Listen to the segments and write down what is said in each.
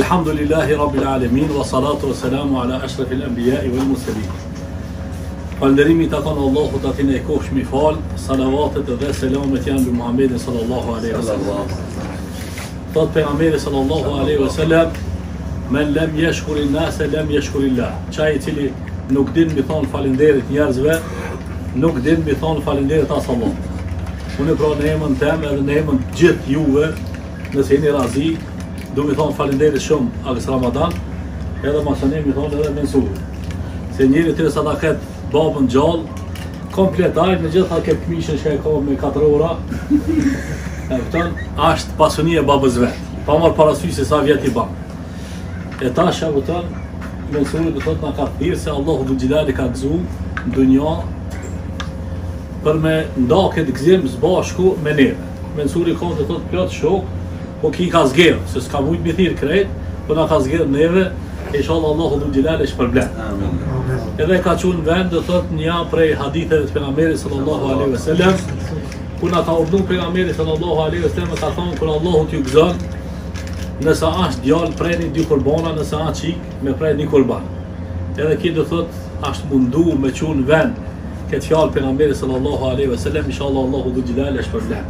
Elhamdulillahi Rabbil Alamin, wa salatu wa salamu ala ashrafil anbiya'i wal mursalin. Falënderimi takon Allahut atin e kohshëm i fal, salavatet dhe selamet janë mbi Muhammedin sallallahu alaihi wasallam. Thot pejgamberi sallallahu alaihi wasallam, men lam yashkurin nas lam yashkurillah. Çai I cili nuk din mi thon falënderit njerëzve, nuk din mi thon falënderit as Allah. Unë pra në emën tem edhe në emën gjithë juve, nëse jeni razi, du mi thonë falenderit shumë agës Ramadan, edhe masonim mi thonë edhe mensuri. Se njëri të sa ta ketë babën gjallë, kompletaj me gjitha ketë këmishën që e ka me 4 ora, e këtën, ashtë pasuni e babës vetë, pa marë parasysh se sa vjet I banë. E tash e këtën, mensuri dhe thotë nga ka thirë se Allahu Dhul Gjilali ka gëzu në dunja për me nda këtë gëzim zbashku me neve. Mensuri ka dhe thotë pjatë shokë, po ki ka zgjerë, se s'ka mujtë mi thirë krejt, po na ka zgjerë neve, inshallah Allahu Dhul Gjilali shpërblen. Edhe ka qunë vend dhe thot një prej haditheve të pejgamberit sallallahu alaihi wasallam, ku na ka urdhëruar pejgamberi sallallahu alaihi wasallam ka thonë kur Allahu t'ju gëzon, nëse është djalë preni 2 kurbana, nëse është çik me prej 1 kurban. Edhe ki do thot është mundu me qunë vend këtë fjalë pejgamberit sallallahu alaihi wasallam, inshallah Allahu Dhul Gjilali shpërblen.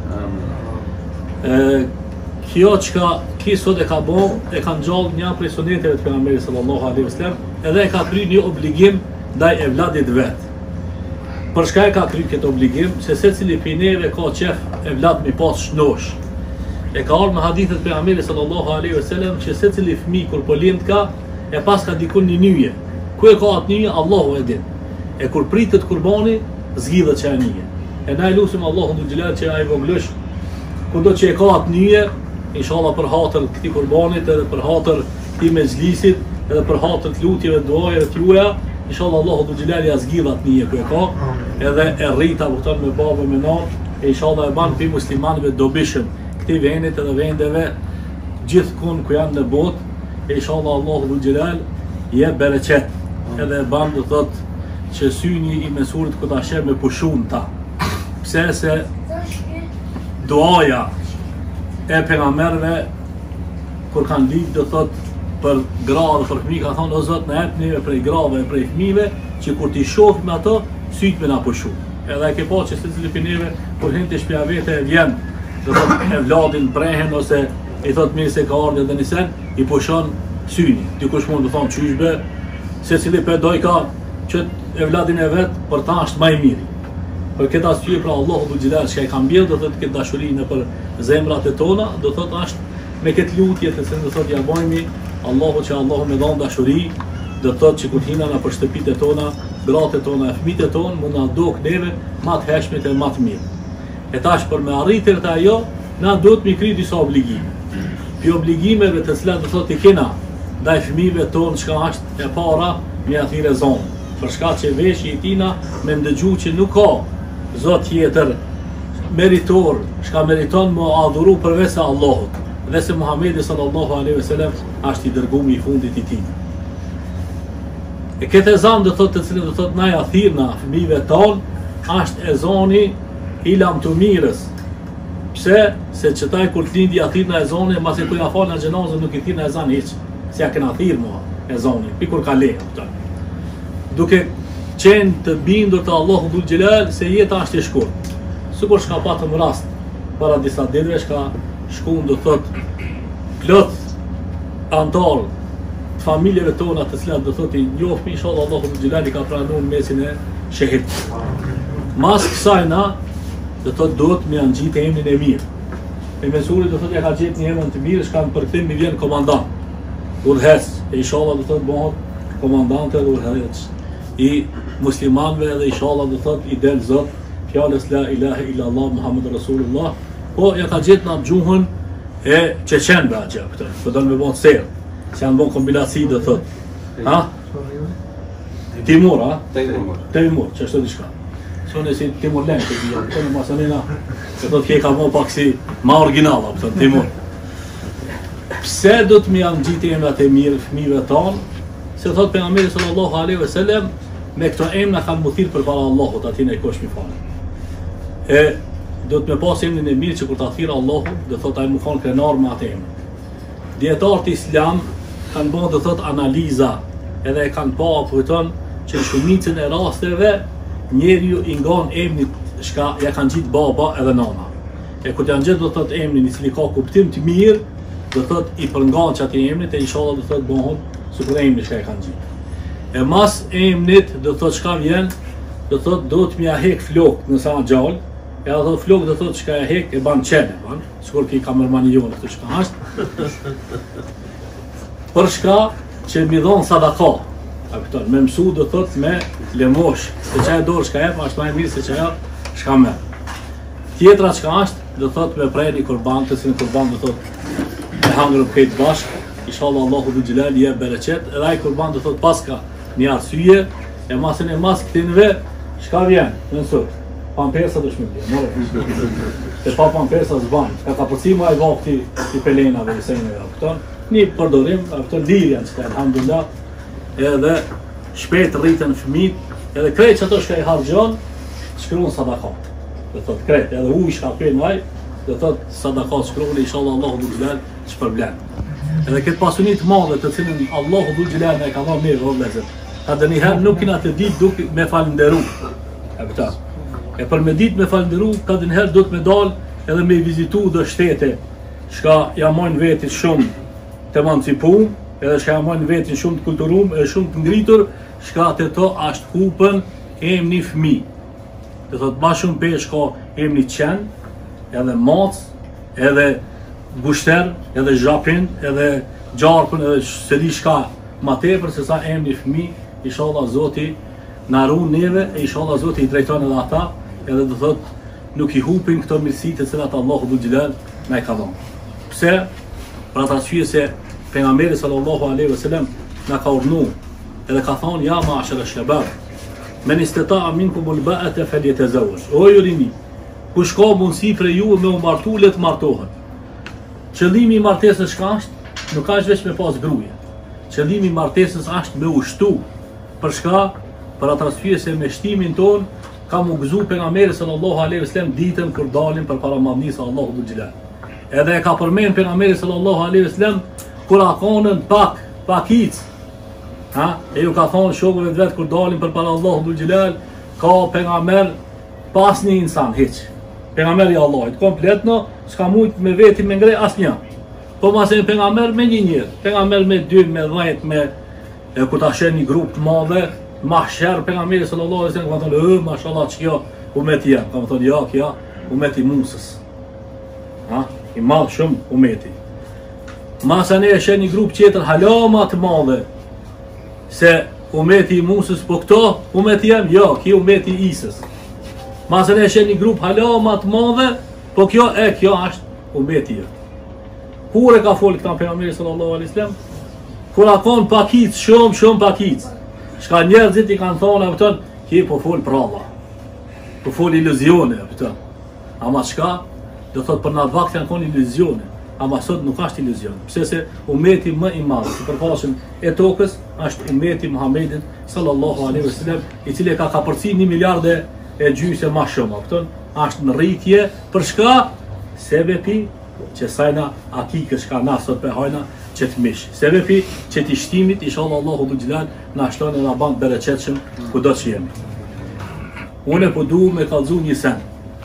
Kjo çka ki sot e ka bo, e ka ngjall një prej suneteve të pejgamberit sallallahu alaihi wasallam, edhe e ka kryer një obligim ndaj evladit vet. Për çka e ka kryer këtë obligim? Se secili prej neve ka qef evlad me pas shnosh. E ka ardhur me hadithet të pejgamberit sallallahu alaihi wasallam që secili fëmijë kur po lind ka, e pas ka dikun një nyje. Ku e ka atë nyje? Allahu e din. E kur pritet kurbani, zgjidhet çaj nyje. E na lutim Allahu Dhul Gjilali që ai voglësh kudo që e ka atë nyje, inshallah për hatër këtij kurbanit edhe për hatër këtij mezhlisit edhe për hatër të lutjeve duajeve të juaja, inshallah Allahu Dhul Gjilali ja zgjidhat një ku e ka, edhe e rrita kupton me babë me nanë, e inshallah e ban pi muslimanëve dobishëm këtij vendit edhe vendeve gjithkund ku janë në botë, e inshallah Allahu Dhul Gjilali jep bereqet, edhe e ban do thotë që syni I mesurit ku ta sheh me pushun ta. Pse se duaja e pejgamberëve kur kanë lidh do thot për gra dhe për fëmijë ka thonë o Zot na jep neve prej grave e prej fëmijëve që kur ti shohim ato syt me na pushu. Edhe e ke pa që secili prej neve kur hyn te shtëpia vete vjen do thot e vladin prehen ose I thot mirë se ka ardhur edhe nisen I pushon syni. Dikush mund të thonë çyshbe secili pedoj ka që e vladin e vet për ta është më I miri. Për këtë arsye pra Allahu Dhul Gjilali që ai ka mbjell do thotë këtë dashuri në për zemrat e tona, do thotë është me këtë lutje të cilën do thotë ja bëjmë Allahu që Allahu më dhon dashuri, do thotë që kur hina në për shtëpitë tona, gratë tona, fëmijët e tonë mund na dok neve më të hershmit e më të mirë. E tash për me arritur të ajo, na duhet mi kry disa obligime. Pi obligimeve të cilat do thotë I kena ndaj fëmijëve tonë çka është e para me atyre zonë. Për shkak që veshji I tina me ndëgju që nuk ka Zot tjetër meritor, shka meriton më adhuru përveç se Allahut, dhe se Muhammedi sallallahu alaihi wasallam është I dërgumi I fundit I tij. E këtë ezan do thotë të cilën do thotë na ja thirrna fëmijëve tonë, është ezani I lamtumirës. Pse? Se çtaj kur të lindi ja thirrna ezani, mbasi kur ja falën xhenazën nuk I thirrna ezan hiç. Se ja kena thirrë mua ezani, pikur ka le. Duke qenë të bindur të Allahu Dhul Gjilali se jeta është e shkurtë. Sikur shka patëm rast para disa ditëve shka shkuan do thot plot antar të familjeve tona të cilat do thot I njohim inshallah Allahu Dhul Gjilali ka pranuar mesin e shehit. Mas kësaj na do thot duhet me angjitë emrin e mirë. E mesuri do thot ja ka gjetë një emër të mirë shka për këtë mi vjen komandant. Udhëhes, e inshallah do thot bëhet komandant edhe udhëhes I muslimanëve edhe inshallah do thot I del Zot fjalës la ilaha illa Allah Muhammed Rasulullah, po ja ka gjetë në gjuhën e çeçenëve atje këtu. Po do me bëj ser. Se janë bon kombinaci do thot. Ha? Timur, ha? Timur, çështë diçka. Sonë si Timur Leng të dia, po në masanena, se thot që ka më pak si ma original apo Timur. Pse do të më janë gjitë emrat e mirë fëmijëve tonë? Se thot pejgamberi sallallahu alaihi wasallam me këto emra kanë muthir përpara Allahut atin e kosh mi falë. E do të më pas emrin e mirë që kur ta thirr Allahu, do thot ai më fal krenar me atë emër. Dietarët Islam kanë bërë do thot analiza, edhe e kanë pa kupton që në shumicën e rasteve njeriu i ngon emrin çka ja kanë gjitë baba edhe nana. E kur janë gjetë do thot emrin i cili ka kuptim të mirë, do thot i përngan që ati emrit e inshallah do thot bëhon sikur emri që e kanë gjitë. E mas emrit do thot çka vjen, do thot do të mja hek flok nëse janë gjallë, e ato flok do thot çka e hek e ban çene, sikur ki kamermani jonë këtë çka është. Për shka që mi dhonë sadaka, me mësu do thot me lemosh, se që e dorë shka e, ashtë ma e mirë se që e shka me. Tjetra çka është, do thot me prej një kurban, të si në kurban do thot me hangër për këtë bashkë, inshallah Allahu dhu Gjilal je bereqet, edhe ai kurban do thot paska një arsye, e masën e mas këtinve, shka vjen, në nësot, pampersa do shmëllje, e pa pampersa zbanë, ka përcima e vakti i pelenave, i sejnëve, këton, një përdorim, këton lirja në qëta, alhamdulillah, edhe shpejt rritën fëmit, edhe krejt që ato shka i hargjon, shkruan sadakat, dhe thot krejt, edhe u i shka pen vaj, dhe thot sadakat shkruan, inshallah Allahu dhu Gjilal që përblen. Edhe këtë pasunit madhe të cilën Allahu dhu Gjilal me ka dha mirë o vlezër, ka dhe njëherë nuk kina të ditë duke me falenderu, e pëta. E për me ditë me falenderu, ka dhe njëherë duke me dal edhe me vizitu dhe shtete, shka jamojnë vetit shumë të emancipum, edhe shka jamojnë vetin shumë të kulturum, edhe shumë të ngritur, shka të to ashtë kupën emni fmi. Dhe thot, ma shumë pesh ka emni qen, edhe mac, edhe gushter, edhe zhapin, edhe gjarpën, edhe se di shka ma tepër se sa emni fmi, inshallah Zoti na ruan neve, e inshallah Zoti i drejton edhe ata, edhe do thot nuk i hupin këto mirësi të cilat Allahu dhu Gjilal na i ka dhënë. Pse? Për atë arsye se pejgamberi sallallahu alaihi wasallam na ka urdhëruar, edhe ka thonë ja ma'ashara shabab, men istata'a minkum al-ba'ata falyatazawwaj. O ju rini, kush ka mundësi për ju me u martu, le të martohet. Qëllimi i martesës çka është? Nuk ka vetëm me pas gruaje. Qëllimi i martesës është me ushtu. Për shka? Për atë arsye se me shtimin ton ka mu gëzu pejgamberi sallallahu alaihi wasallam ditën kur dalin përpara madhnisë së Allahu dhul Xhelal. Edhe e ka përmend pejgamberi sallallahu alaihi wasallam kur akonën pakic. Ha? E ju ka thonë shokëve vet kur dalin përpara Allahu dhul Xhelal, ka pejgamber pas një insan hiç. Pejgamberi i Allahut komplet no, s'ka mujt me veti me ngre asnjë. Po mas e pejgamber me një njërë, pejgamber me 2, me 10, me kur ta shen një grup të madhe, mahsher pejgamberi sallallahu alaihi wasallam ka thonë, mashallah ç'kjo umeti jam, ka thonë ja, kjo umeti Musës. Ha? I madh shumë umeti. Mas e shen një grup tjetër halama të madhe, se umeti i Musës, po këto umeti jam, jo, kjo umeti i Isës. Mas e shen një grup halama të madhe, po kjo është umeti jam. Kur e ka folë këta pejgamberi sallallahu alaihi wasallam? Kur a kon pakic, shumë pakic. Shka njerëzit i kanë thonë, apëton, ki po folë pralla. Po folë iluzione, apëton. Ama shka, do thot për natë vakt janë konë iluzione. Ama sot nuk është iluzion. Pse se umeti më i madhë, që përfashën e tokës, është umeti Muhammedin sallallahu alaihi wasallam, i cili ka kapërci 1 miliardë e gjysë ma shumë, apëton. Është në rritje, për shka, sebepi, që sajna akikës shka na sot për hajna që të mish. Sebepi që të shtimit, inshallah Allahu dhu Gjilal na shtonë e na banë bereqetshëm kudo që jemi. Une po du me kallëzu një sen.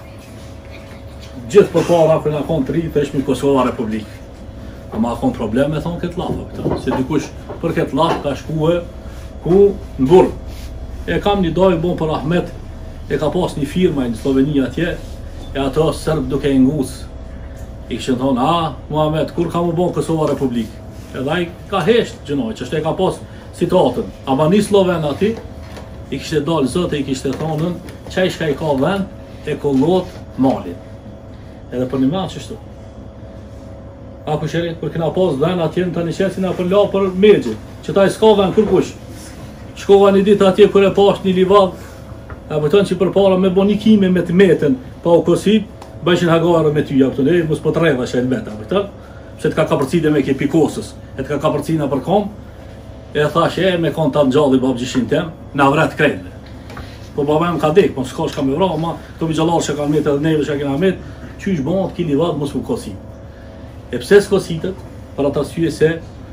Gjithë për para kër na konë të rritë është mi Kosova Republikë. Ama konë probleme thonë këtë lafë këta. Se dikush për këtë lafë ka shkuhe ku në burë. E kam një dojë bon për Ahmet, e ka pas një firma në Slovenia atje, e ato sërbë duke i ngusë. I këshën thonë, Muhammed, kur ka mu bon Kosova Republikë? Edhe i ka hesht gjënoj, që është e ka pas situatën. Ama një Sloven ati, i kështë dalë zëtë, i kështë thonën, që i shka i ka vend, e kollot malin. Edhe për një manë qështu. A kusherit, për kina pas vend atje në të një qesin, a për la për megji, që ta i s'ka vend kërkush. Shkova një ditë atje kër e pas një livad, a pëtën që për para me bo një kime me të metën, pa u kosip, bëjshin hagarë me tyja, mos po të rejva që e lbeta, se të ka kapërcide me ke pikosës, e të ka kapërcina për kom, e thash me kon të nxalli babgjishin tem, na vret krejnë. Po baba em ka dek, po s'ka shka me vra, ma këto mi gjallarë që ka met edhe neve që kena met, qysh bëhat ki livad mos u kosit. E pse s'kositet? Për atë arsye se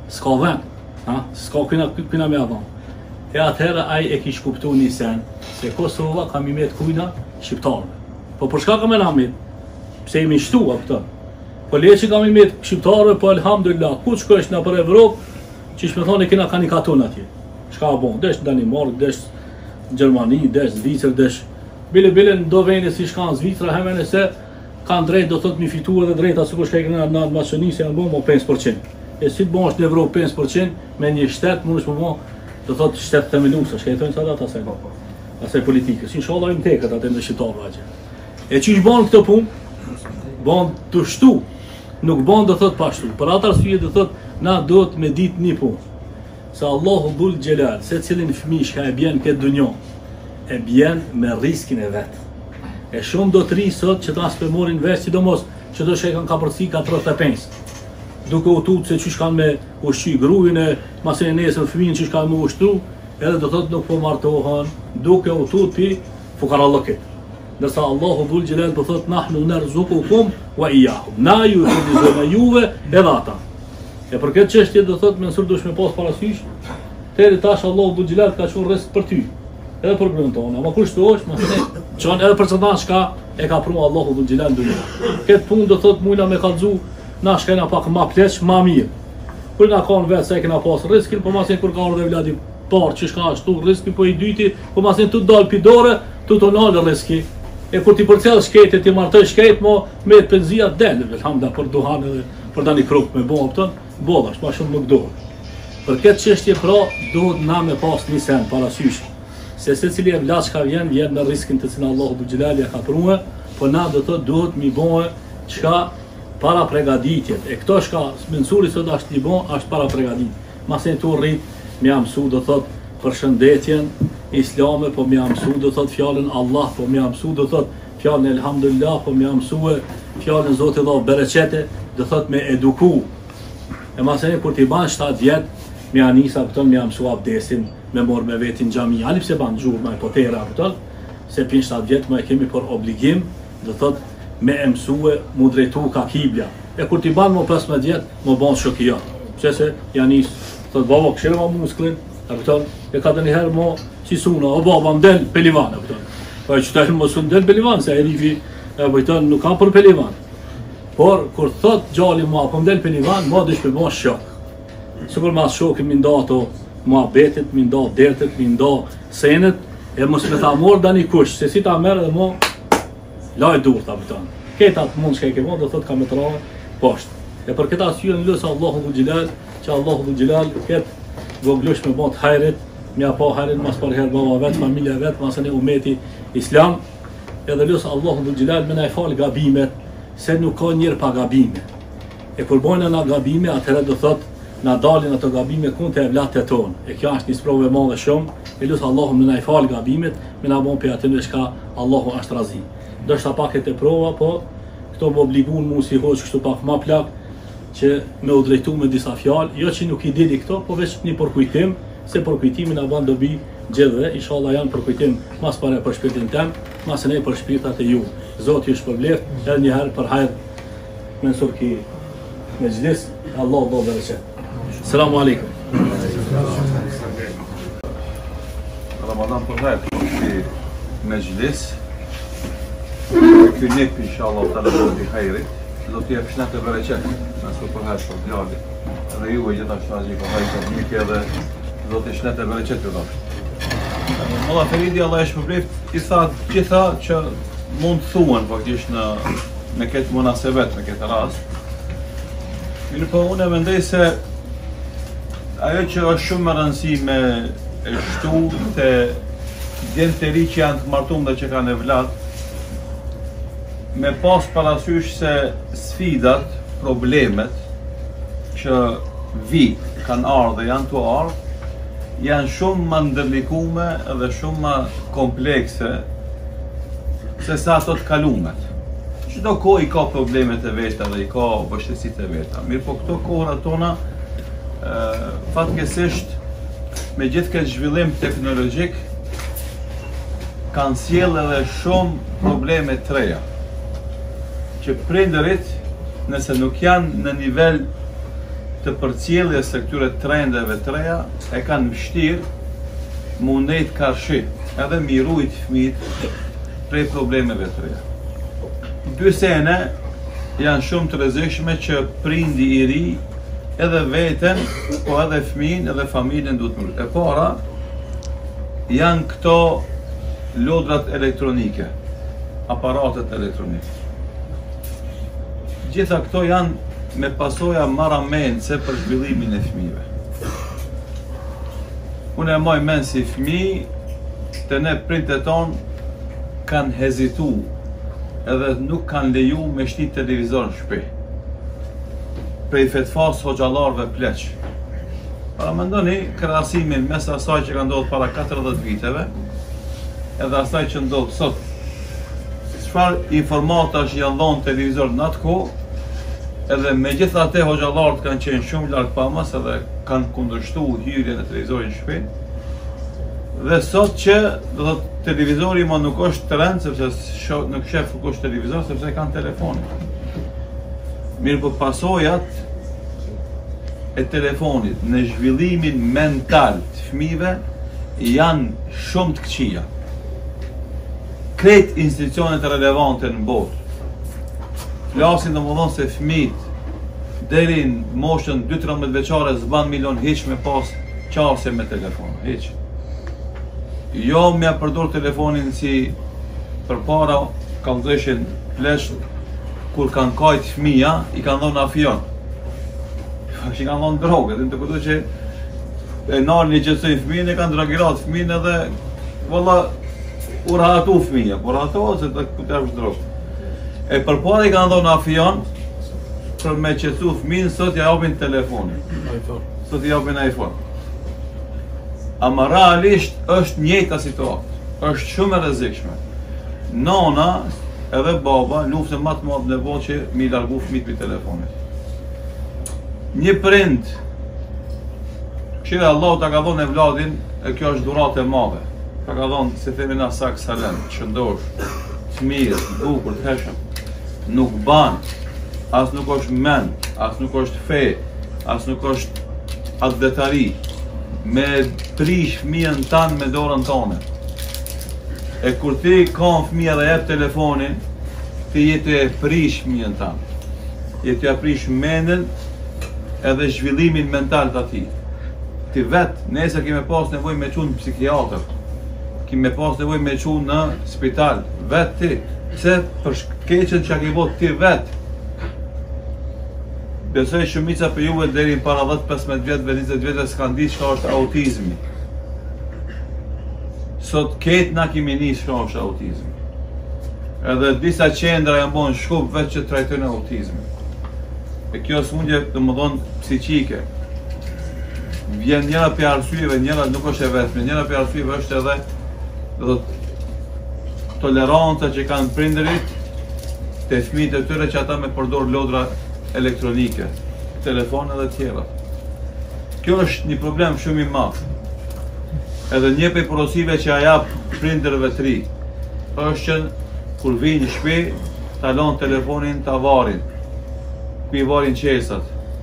s'ka vend, s'ka kujna me avon. E atëherë ai e kish kuptu një sen, se Kosova kam i met kujna shqiptarëve. Po për shka kam e na met? Pse jemi shtu, a këta? Po le që kam i met shqiptarëve, po alhamdulillah, ku shkojsh na për Evropë, që shme thonë e kina kanikatun atje. Shka bon, desh Danimark, desh Gjermani, desh Zvicër, desh... Bile do vene si shka në Zvicra, hemene se kanë drejt, do thot mi fitu edhe drejta, së kështë kejkë në Macedoni, se janë bon, mo 5%. E si të bon është në Evropë 5%, me një shtet, mund është më bon, do thot shtet themelusa, shkejtojnë sa datë asaj politikës. Inshallah im tekët atë në shqiptarë vajgje. E që ishë bon këtë punë, bon të shtu, nuk bon do thot pashtu. Për atë arsye do thot, na do të me dit një punë. Se Allahu Dhul Gjelal, se cilin fëmijë që e bjen këtë dunjo, e bjen me riskin e vetë. E shumë do të ri sot që ta s'pemorin vesh, sidomos që do shë e kanë ka përci 45. Duke u tutë se qysh kanë me ushqy grujën e masën e nesër fëmijën qysh kanë me ushtru, edhe do thotë nuk po martohen, duke u tutë pi fukarallëkit. Nërsa Allahu Dhul Gjelal po thotë nahnu narzuqukum wa iyahum. Na ju e furnizojmë juve edhe ata. E për këtë çështje do thotë mensur dush me pas parasysh, deri tash Allahu Dhul Gjelal ka qenë rrezik për ty. Edhe për grën tonë, ama kur shtohesh, më thënë, çon edhe për çdo shka e ka pru Allahu Dhul Gjelal dunia. Këtë punë do thotë mujna me kallxu, na shkena pak më pleq, më mirë. Kur na kanë vetë se kena pas rrezikin, po masin kur ka ardhur vladi parë që shka ashtu rrezikin, po i dyti, po masin tu dal pidore, tu tonal rrezikin. E kur ti përcjell shkejtë, ti martoj shkejtë, mo me penzia del, elhamdullah për duhan edhe për tani kruk me bon këton, bollash, ma shumë nuk dohet. Për këtë çështje pra duhet na me pas një sen parasysh. Se secili e vlaç ka vjen me riskin të cilin Allahu Dhul Gjelal ja ka prua, po na do thotë duhet mi bëhe çka para pregaditjet. E këto shka mensuri sot është i bon, është para pregadit. Masin tu rrit, më jam mësu do thotë për shëndetjen islame, po më jam mësu do thotë fjalën Allah, po më jam mësu do thotë fjalën elhamdulillah, po më jam mësu fjalën Zoti dha bereqete, do thotë me eduku. E masin kur ti ban 7 vjet, më anisa këton më jam mësu abdesin, me mor me vetin xhami, ani pse ban xhur më potera këton, se pin 7 vjet më e kemi për obligim, do thotë me emsue mu drejtu ka kibja. E kur ti ban më 15 vjet, më ban shokia. Pse se janis, thot baba këshire ma musklin, e këton, e ka të njëherë më si suna, o baba më del pelivan, e këton. Po e qëtajnë më sun del pelivan, se e rifi, e bëjton, nuk kam për pelivan. Por, kur thot gjali mua, po më del pelivan, ma dish me ban shok. Sikur mas shokin mi nda ato, mua betit, mi nda dertet, mi nda senet, e mos me ta mor da një kush, se si ta merë dhe mo, laj dur ta bëton. Këta të mund shka i ke bon, do thot ka me të rave poshtë. E për këta asyje në lësë Allahu Dhul Gjelal, që Allahu Dhul Gjelal këtë voglush me bon të hajrit, mja pa hajrit mas për herë baba vetë, familja vetë, masën e umeti islam, edhe lësë Allahu Dhul Gjelal me na i falë gabimet, se nuk ka njërë pa gabime. E kur bojnë na gabime, atëherë do thot, na dalin ato gabime kun të evlatet tonë. E kjo është një sprove madhe shumë, e lësë Allahu me na i falë gabimet, me na bon për atë në shka Allahu është razi. Dështë paket e prova, po këto më obligun mu si hoqë kështu pak ma plak, që me u drejtu me disa fjalë, jo që nuk i didi këto, po veç një përkujtim, se përkujtimi na ban dobi gjithë, inshallah janë përkujtim mas pare për shpirtin tem, mas e ne për shpirtat e ju. Zotë ju shpërbleft, edhe njëherë për hajrë, mensur ki me gjlis, Allah do bereqet. Selamu alaikum. Ramadan për hajrë, me gjlis, Ky nip inshallah të lëbodi hajrit, do t'jep shnet e bereqet, nësë për hajrë për djali. Edhe ju e gjithashtu azi për hajrë për miki edhe do t'i shnet e bereqet ju dashtë. Molla Feridi, Allah e shpërbleft, i tha gjitha që mund të thuen faktisht me këtë munasebet, me këtë rast. Mirë po unë e mendoj se ajo që është shumë më rëndësi me e shtu të djenë të ri që janë të martum dhe që kanë e vlad, me pas parasysh se sfidat, problemet që kanë ardhë dhe janë të ardhë, janë shumë më ndërlikume dhe shumë më komplekse se sa ato të kalumet. Çdo kohë i ka problemet e veta dhe i ka vështirësitë e veta. Mirë po këto kohëra tona, fatkeqësisht me gjithë këtë zhvillim teknologjik, kanë sjellë edhe shumë probleme të reja, që prindërit, nëse nuk janë në nivel të përcjelljes së këtyre trendeve të reja e kanë vështirë mundet karshi, edhe mirujt fëmijët prej problemeve të reja. Dy sene janë shumë të rrezikshme që prindi i ri edhe veten, po edhe fëmijën edhe familjen duhet më. E para janë këto lodrat elektronike, aparatet elektronike. Gjitha këto janë me pasoja marramendse për zhvillimin e fëmijëve. Unë e moj men si fëmijë të ne prindët tonë kanë hezitu edhe nuk kanë leju me shti televizor në shtëpi. Prej fetfas hoxhallarëve pleq. Para mendoni krahasimin mes asaj që ka ndodhur para 40 viteve edhe asaj që ndodh sot. Çfarë informatash janë dhënë televizor në atë kohë, edhe me gjitha te hoxhallarët kanë qenë shumë larg pamës edhe kanë kundërshtuar hyrjen e televizorit në shtëpi. Dhe sot që do thotë televizori më nuk është trend sepse nuk shef kush televizor sepse kanë telefonin. Mirë, po pasojat e telefonit në zhvillimin mental të fëmijëve janë shumë të këqija. Krejt institucionet relevante në botë flasin domethënë se fëmijët deri në moshën 2-13 vjeçare s'ban milion hiç me pas qarse me telefon, hiç. Jo me përdor telefonin si përpara kanë dhëshin flash kur kanë kajt fëmija i kanë dhënë afion. Që kanë dhënë drogë, dhe të kuptoj që e nalën i gjësoj fëmijën e kanë drogirat fëmijën edhe valla urhatu fëmija, por ato se të kuptoj drogë. E përpara i kanë dhënë afion për me qetësu fëmijën, sot ja japin telefonin. Sot ja japin iPhone. Ama realisht është njëjta situatë, është shumë e rrezikshme. Nona edhe baba luftën më të madhe në botë që mi largu fëmijët me telefonit. Një prind, këshira Allah ta ka dhënë evladin, e kjo është dhuratë e madhe. Ta ka dhënë, si themi na sak salem, qëndosh, të mirë, të bukur, të hershëm. Nuk ban, as nuk është men, as nuk është fe, as nuk është adetari, me prish fëmijën tanë me dorën tone. E kur ti ka fëmija dhe jep telefonin, ti jetë e prish fëmijën tanë. Jetë e prish mendën edhe zhvillimin mental të ati. Ti vetë, nese kime pas nevoj me qunë në psikiatër, kime pas nevoj me qunë në spital, vetë ti, se për shkeqen që a ki bot ti vetë. Besoj shumica për juve deri në para 10-15 vjetëve, 20 vjetëve s'kan di çka është autizmi. Sot ketë na kemi nisë çka është autizmi. Edhe disa qendra janë bën shkup vetë që trajtojnë autizmin. E kjo smundje domethënë psiqike. Vjen njëra për arsyeve, njëra nuk është e vetme, njëra për arsyeve është edhe do të toleranca që kanë prindërit te fëmijët e tyre që ata me përdor lodra elektronike, telefon edhe tjera. Kjo është një problem shumë i madh. Edhe një prej porosive që a jap prindërve të ri është që kur vinë në shtëpi, ta lën telefonin, ta varin. Ku i varin qesat.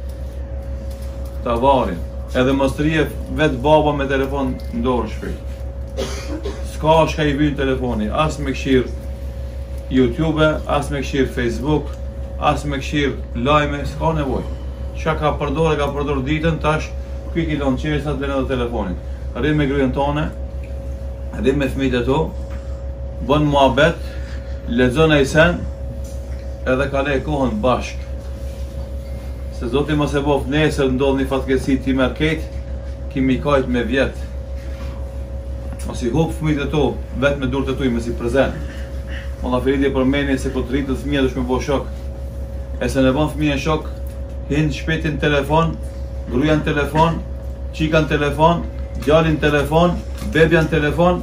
Ta varin. Edhe mos të rije vetë baba me telefon në dorë në shtëpi. S'ka shka i vyn telefoni, as me këshir YouTube, as me këshir Facebook, as me këshir lajme, s'ka nevoj. Qa ka përdor ditën, tash kuj ki lonë qesat dhe në dhe telefonin. Rrim me gryën tone, rrim me fëmijët e to, bën muhabet, lexon ai sen, edhe kale kohën bashk. Se Zoti mos e bof nesër ndodh një fatkeqësi ti merr ketë, kimi kajt me vjet. Mos i hop fëmijët e to, vetë me durët e tuaj, mos i prezent. Molla Feridi përmeni se po të rritet fëmija dush me bo shok. E se në bën fëmija shok, hinë shpetin telefon, gruja në telefon, qika në telefon, djalin telefon, bebja në telefon,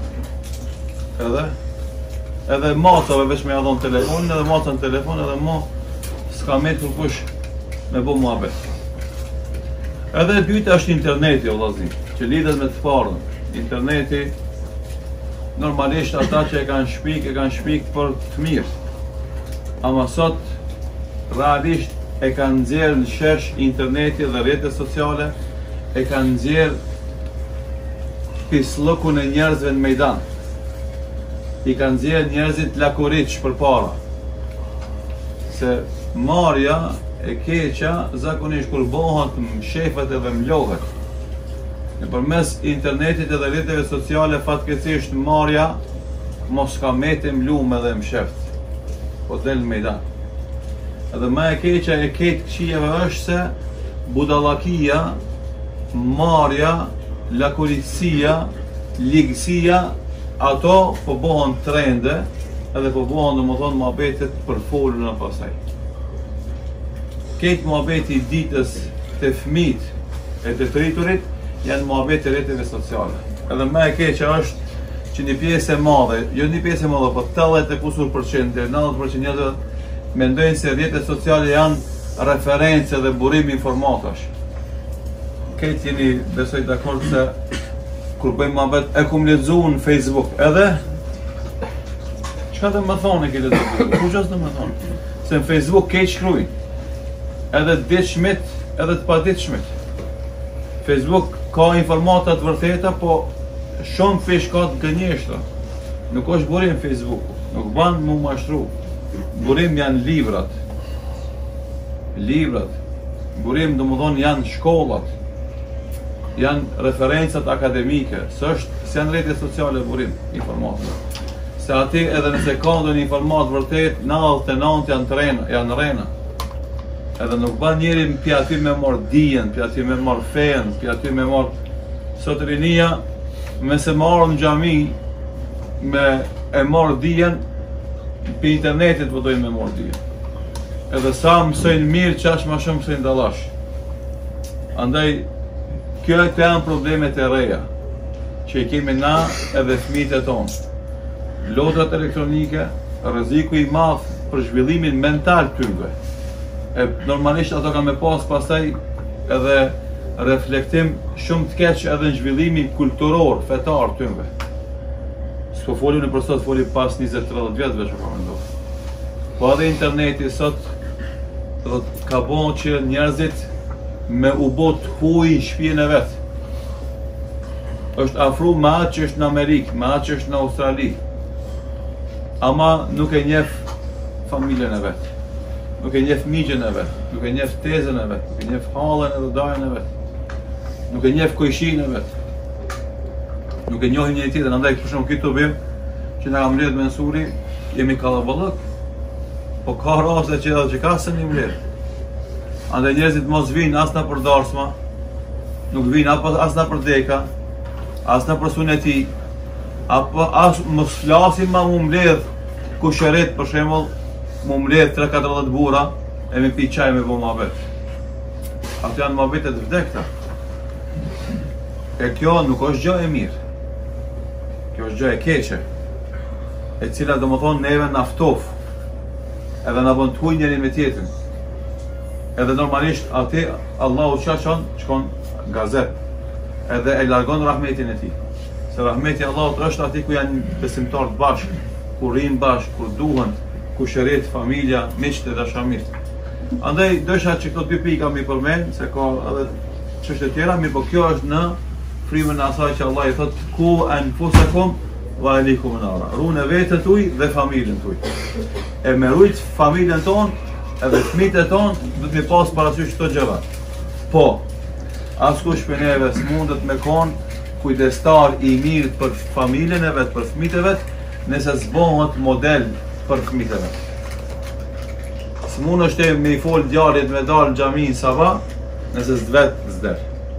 edhe matave veç me jadon telefonin, edhe mata në telefon, edhe mo s'ka me të kush me bo muhabet. Edhe dyta është interneti, o vllazë, që lidhet me të parën. Interneti, normalisht ata që e kanë shpik për të mirë. Ama sot, realisht e kanë nxjerrë në shesh interneti dhe rrjetet sociale, e kanë nxjerrë pislëkun e njerëzve në mejdan. I kanë nxjerrë njerëzit lakuriç përpara. Se marrja e keqja zakonisht kur bëhet mshefet edhe mlohet. Nëpërmes internetit edhe rrjeteve sociale fatkeqësisht marrja mos ka mete mlume dhe msheft, po del në mejdan. Edhe më e keqja e ketë këqijeve është se budallakia, marrja, lakurisia, ligësia, ato po bëhen trende edhe po bëhen domethënë muhabetet për folur në pasaj. Ketë muhabeti i ditës të fëmijët e të rriturit janë muhabete e rrjeteve sociale. Edhe më e keqja është që një pjesë e madhe, jo një pjesë e madhe, po 80% deri 90% njerëzve mendojnë se rrjetet sociale janë referencë dhe burim informatash. Këtë jeni besoj dakord se kur bëjmë muhabet e kum lexuar në Facebook, edhe çka do më thonë ke lexuar? Ku çfarë do më thonë? Se në Facebook keq shkruajnë. Edhe të ditshmit, edhe të paditshmit. Facebook ka informata të vërteta, po shumë fish ka të gënjeshtra. Nuk është burim Facebooku, nuk ban mu mashtru. Burim janë librat. Librat. Burim do më thonë janë shkollat. Janë referencat akademike. Se janë rrjete sociale burim, informata. Se ati edhe nëse ka ndonjë informat vërtet, 99 janë rena. Edhe nuk ban njeri pi aty me marr dijen, pi aty me marr fen, pi aty me marr sot rinia me se marr në xhami me e marr dijen pi internetit vëdojnë me marr dijen. Edhe sa mësojnë mirë, qash ma shumë mësojnë dallash. Andaj kjo janë problemet e reja që i kemi na edhe fëmijët e tonë. Lodrat elektronike, rreziku i madh për zhvillimin mental tyre. Normalisht ato kanë me pas pastaj edhe reflektim shumë të keq edhe në zhvillimin kulturor, fetar tyre. S'po foli në për sot, foli pas 20-30 vjetëve që po mendoj. Po edhe interneti sot ka bon që njerëzit me u bot huj në shtëpinë e vet. Është afru me atë që është në Amerikë, me atë që është në Australi. Ama nuk e njeh familjen e vet. Nuk e njeh miqjen e vet, nuk e njeh tezën e vet, nuk e njeh hallën edhe dajën e vet. Nuk e njeh kojshinë e vet. Nuk e njohin njëri tjetrin, andaj për shembull këtu bim që na ka mbledh mensuri, jemi kallaballok. Po ka raste që ka se një mbledh. Andaj njerëzit mos vinë as na për darsma, nuk vinë as na për deka, as na për suneti, apo as mos flasim ma mu mbledh kusheret për shembull. Mu mbledh 3-4 burra e me pi qaj me bo muhabet. Ato janë muhabetet vdekta. E kjo nuk është gjë e mirë. Kjo është gjë e keqe. E cila do më thonë neve naftof. Edhe na bën të huj njërin me tjetrin. Edhe normalisht ati Allahu qaqon qkon gazet. Edhe e largon rahmetin e tij. Se rahmeti Allahut është ati ku janë besimtarët bashkë, ku rrinë bashkë, ku duhen, ku shëret, familja, miqtë dhe dashamirët. Andaj dësha që këto dy pika mi përmend, se ka edhe çështje tjera, mirë po kjo është në frymën e asaj që Allah i thot ku anfusakum wa ahlikum nara. Runë vetën tuaj dhe familjen tuaj. E me rujt familjen tonë edhe fëmijët e tonë do të mi pas parasysh këto gjëra. Po, askush për neve s'mundet me kon kujdestar i mirë për familjen e vet, për fëmijët e vet, nëse s'bëhet model për fëmijët e vet. S'mund është me i fol djalit me dal në xhami në sabah, nëse s'vet s'der.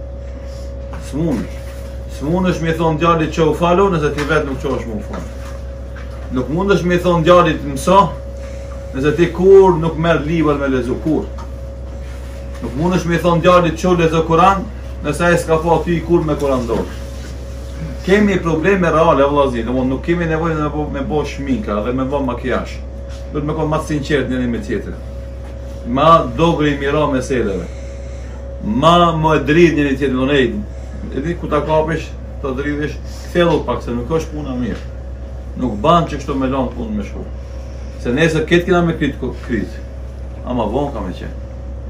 S'mund është me i thon djalit që u falo, nëse ti vet nuk qosh më u fal. Nuk mund është me i thon djalit mëso, nëse ti kur nuk merr libër me lezu kur. Nuk mund është me i thon djalit që lezo Kur'an, nëse ai s'ka pa ty kur me Kur'an dorë. Kemi probleme reale vëllazi, domthonë nuk kemi nevojë me bë shminka dhe me bë makijazh. Duhet me qenë më të sinqert njëri me tjetrin. Ma dogri mira meseleve. Ma më dridh njëri tjetrin onej. Edhe ku ta kapesh, ta dridhesh, thellu pak se nuk është puna mirë. Nuk ban që kështu me lanë punën me shku. Se nesër këtë kena me kryt. Ama vonë ka me qenë.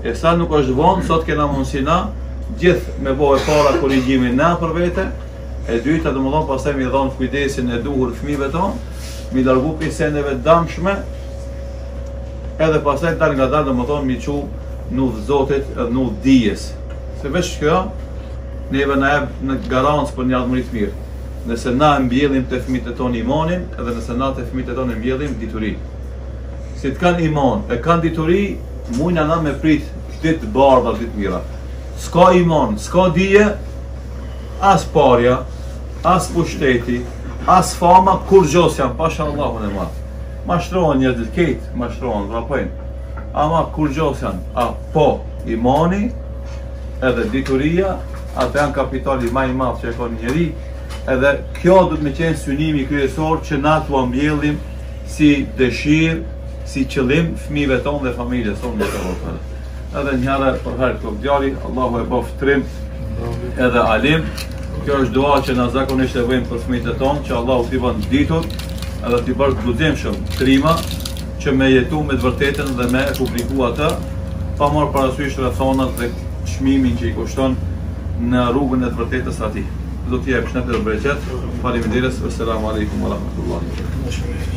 E sa nuk është vonë, sot kena mundësi na gjithë me bëhe para korrigjimin na për vete, e dyta do më thonë pastaj mi dhonë kujdesin e duhur fëmijëve tonë, mi largu prej sendeve damshme, edhe pastaj dal nga dal do më thonë mi qu në Zotit edhe në dijes. Se veç kjo, neve na jep në garancë për një ardhmëri të mirë. Nëse na mbjellim të fëmijët e tonë imanin, edhe nëse na të fëmijët e tonë mbjellim dituri. Si të kanë iman, e kanë dituri, mujna na me prit ditë bardha, ditë mira. S'ka iman, s'ka dije, as parja, as pushteti, as fama, kur gjos janë, pasha Allahun e madh. Mashtrohen njerëzit ketë, mashtrohen, vrapojnë. Ama kur gjos janë, po imani, edhe dituria, atë janë kapitali më i madh që e ka një njeri, edhe kjo do të më qenë synimi kryesor që na t'u mbjellim si dëshirë, si qëllim fëmijëve tonë dhe familjes tonë në të votën. Edhe njëra për herë këto djali, Allahu e bof trim edhe alim. Kjo është dua që na zakonisht e bëjmë për fëmijët e tonë, që Allahu t'i bën ditur edhe t'i bërë të guximshëm trima që me jetu me të vërtetën dhe me publiku atë, pa marrë parasysh rrethonat dhe çmimin që i kushton në rrugën e të vërtetës atij. Do t'i jap shëndet dhe bereqet. Faleminderit. Assalamu alaikum wa rahmatullahi.